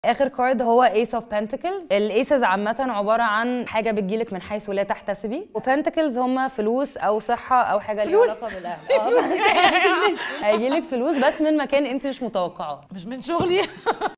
اخر كارد هو ايس اوف بنتكلز. الايسز عامه عباره عن حاجه بتجيلك من حيث لا تحتسبي، وبنتكلز هم فلوس او صحه او حاجه ليها علاقه بالاهل. هيجيلك فلوس بس من مكان انت مش متوقعه، مش من شغلي.